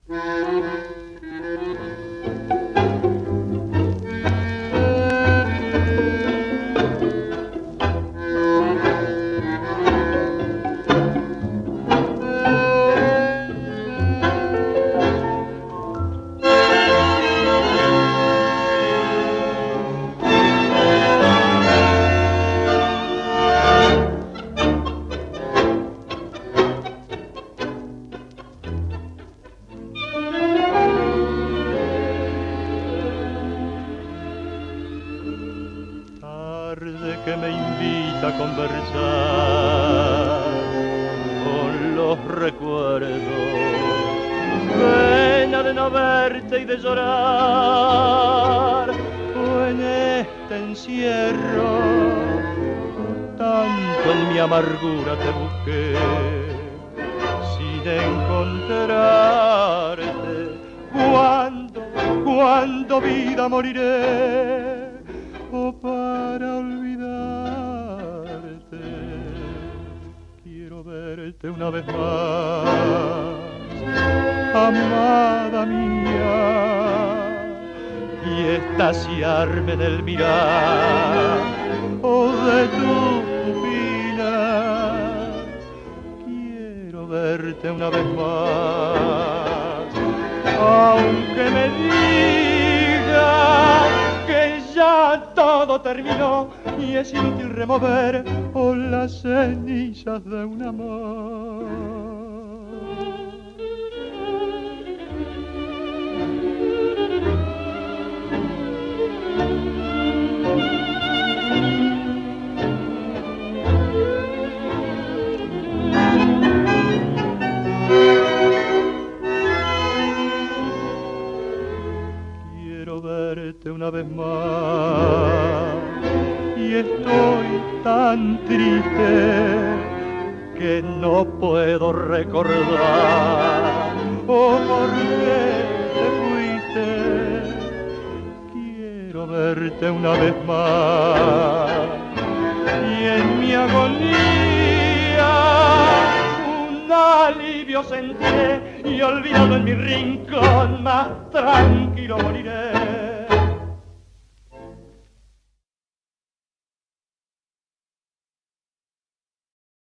Tarde que me invita a conversar con los recuerdos, pena de no verte y de llorar, o en este encierro, tanto en mi amargura te busqué, sin encontrarte, cuando vida moriré, o para olvidarte, quiero verte una vez más, amada mía, y estaciarme en el mirar de tus pupilas. Quiero verte una vez más, aunque me digas que ya todo terminó y es inútil remover las cenizas de un amor. Quiero verte una vez más y estoy tan triste que no puedo recordar por qué te fuiste. Quiero verte una vez más y en mi agonía un alivio sentiré y olvidado en mi rincón más tranquilo moriré.